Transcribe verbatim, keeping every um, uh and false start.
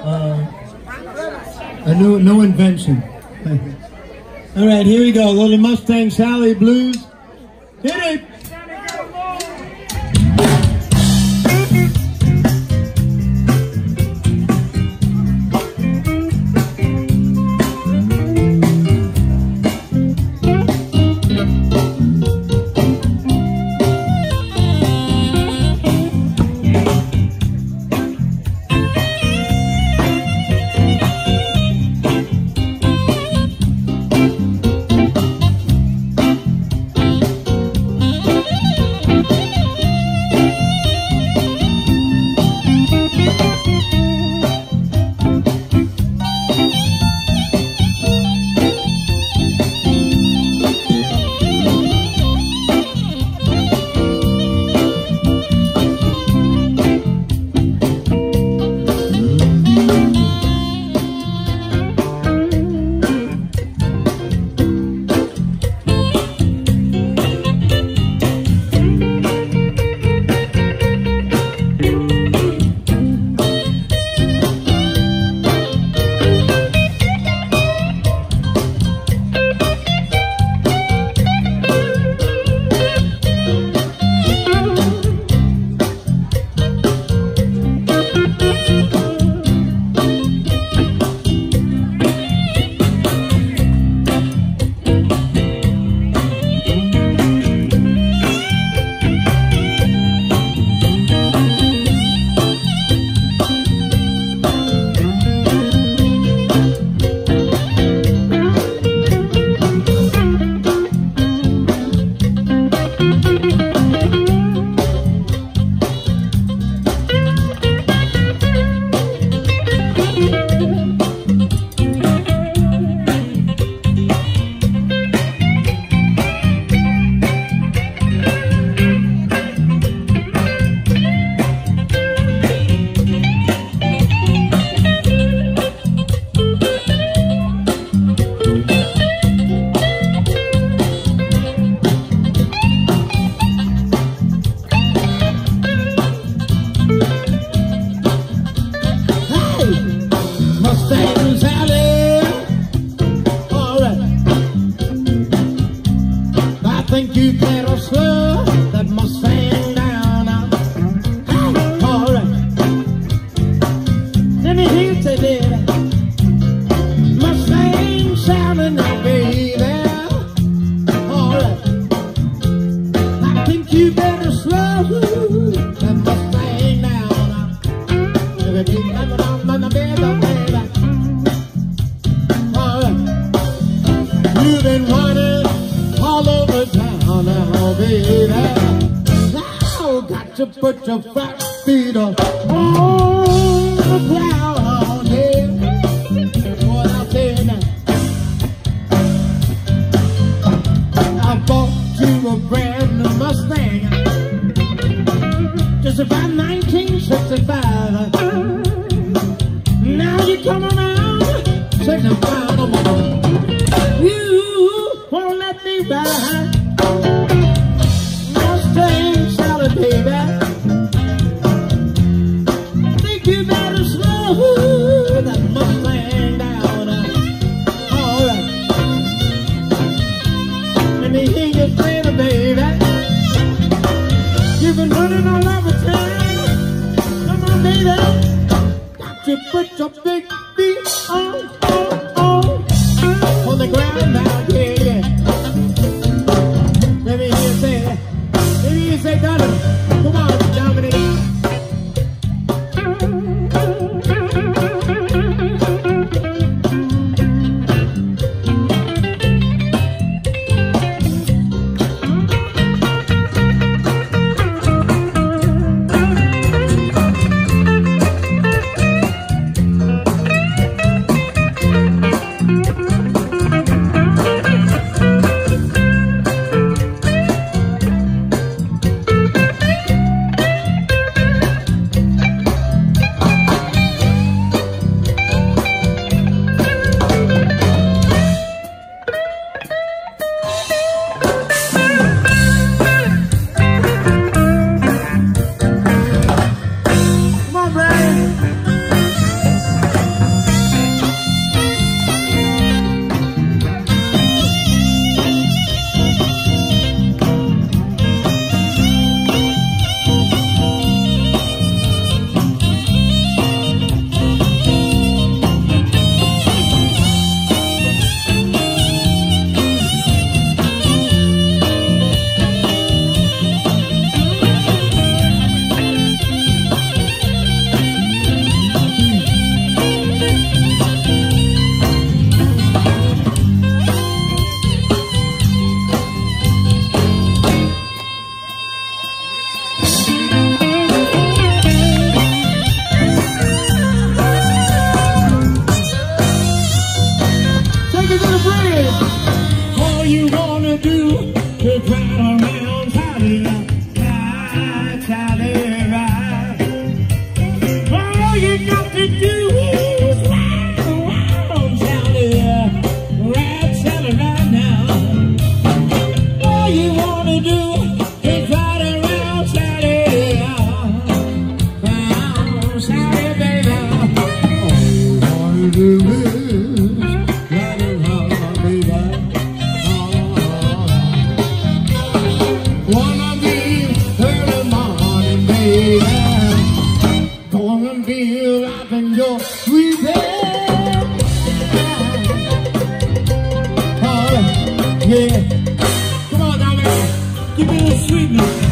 Uh, a new, no invention. All right, here we go. Little Mustang Sally Blues. Hit it! Think you better slow that Mustang down now. Hey, all right. Let me hear you say that. Mustang shouting now, baby. All right. I think you better slow that Mustang down now. Baby, baby, all right. You've been running all over town now, baby. Now got to put your fat feet on, on the ground, yeah. What I say now? I bought you a brand new Mustang just about nineteen sixty-five. Now you come around, taking a final moment. You won't let me ride Mustang Sally, baby. Think you better slow that Mustang down. All right. Let me hear you say it, baby. You've been running all over town. Come on, baby. Got to put your big feet on, on, on, on the ground now, yeah, yeah. Let me hear you say it. Let me hear you say, Donnie. Come on, Dominic. blues, riding hard, baby. One of these early morning, baby, gonna be rocking your sweet head. Oh, yeah. Come on, now, man. Give me a little sweetness.